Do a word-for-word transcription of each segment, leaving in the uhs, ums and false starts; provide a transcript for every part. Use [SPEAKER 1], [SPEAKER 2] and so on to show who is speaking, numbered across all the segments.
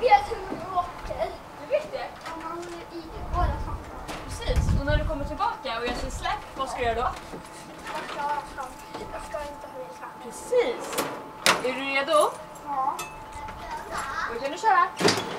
[SPEAKER 1] vet hur man åker.
[SPEAKER 2] Du vet det?
[SPEAKER 1] Om man är i våra samtal.
[SPEAKER 2] Precis. Och när du kommer tillbaka och jag ser släpp, vad ska du göra då?
[SPEAKER 1] Jag ska, jag ska, jag ska inte höra fram.
[SPEAKER 2] Precis. Är du redo?
[SPEAKER 1] Ja.
[SPEAKER 2] Då kan du köra.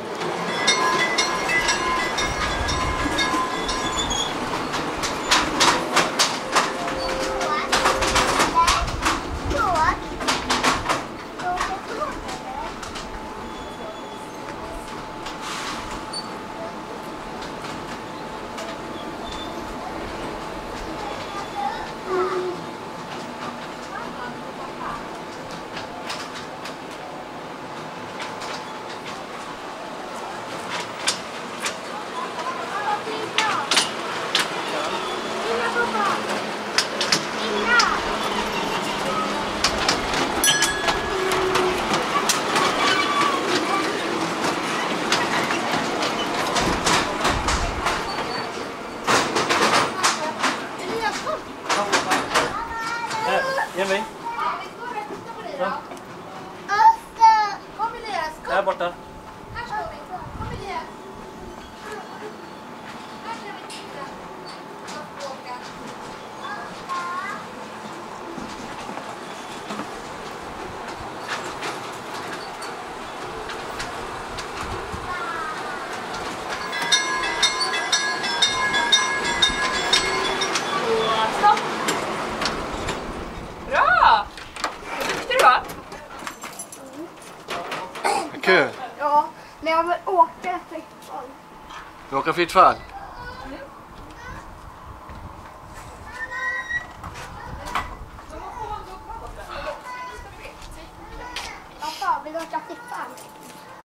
[SPEAKER 3] Jimmy? Ja.
[SPEAKER 1] Kom Elias, kom.
[SPEAKER 3] Här borta.
[SPEAKER 1] Här står vi. Kom Elias. Här kan vi titta. Jag får åka.
[SPEAKER 2] Stopp! Bra! Vad duktig du var.
[SPEAKER 3] Kul.
[SPEAKER 1] Ja, men jag vill åka fritt fall.
[SPEAKER 3] Du åker fritt fall?
[SPEAKER 1] Pappa, vill du åka fritt fall?